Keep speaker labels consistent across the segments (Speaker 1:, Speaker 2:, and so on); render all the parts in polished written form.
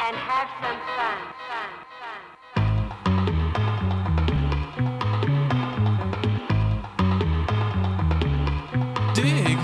Speaker 1: and have some fun.
Speaker 2: Dig.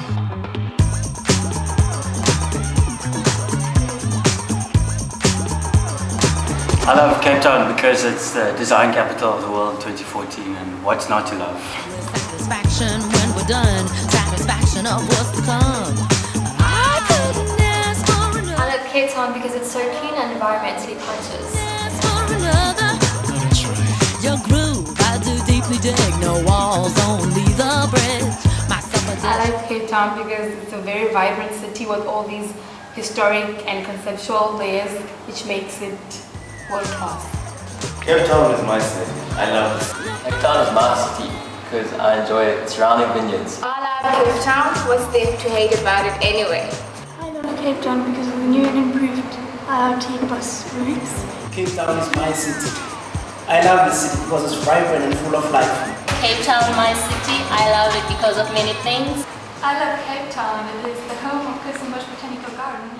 Speaker 3: I love Cape Town because it's the design capital of the world in 2014, and what's not to love?
Speaker 4: Satisfaction when we're done, satisfaction of what's to come. I couldn't ask for another.
Speaker 5: I love Cape Town because it's so clean and environmentally conscious.
Speaker 4: Ask for another. Your groove, I do deeply dig. No walls, only the bridge.
Speaker 6: I like Cape Town because it's a very vibrant city with all these historic and conceptual layers, which makes it world class.
Speaker 7: Cape Town is my city. I love it.
Speaker 8: Cape Town is my city because I enjoy its surrounding vineyards.
Speaker 9: I love Cape Town. What's there to hate about it anyway?
Speaker 10: I love Cape Town because of the new and improved IoT bus routes.
Speaker 11: Cape Town is my city. I love the city because it's vibrant and full of life.
Speaker 12: Cape Town, my city. I love it because of many things.
Speaker 10: I love Cape Town. It is the home of Kirstenbush Botanical Gardens.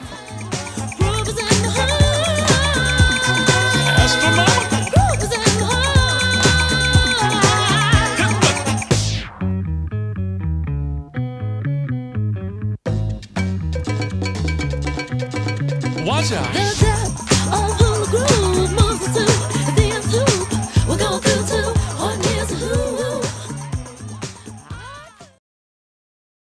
Speaker 2: Watch out!